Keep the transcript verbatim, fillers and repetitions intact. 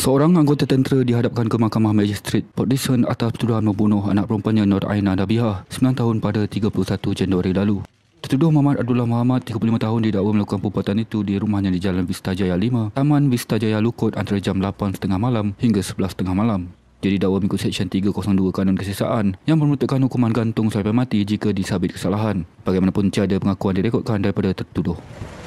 Seorang anggota tentera dihadapkan ke Mahkamah Magistrate Port Dickson atas tuduhan membunuh anak perempuannya Nur Aina Nabiha, sembilan tahun pada tiga puluh satu Januari lalu. Tertuduh Muhammad Abdullah Muhammad, tiga puluh lima tahun, didakwa melakukan perbuatan itu di rumahnya di Jalan Vista Jaya lima, Taman Vista Jaya Lukut antara jam lapan tiga puluh malam hingga sebelas tiga puluh malam. Dia didakwa mengikut Seksyen tiga kosong dua Kanun Kesiasaan yang memerintahkan hukuman gantung sampai mati jika disabit kesalahan. Bagaimanapun tiada pengakuan direkodkan daripada tertuduh.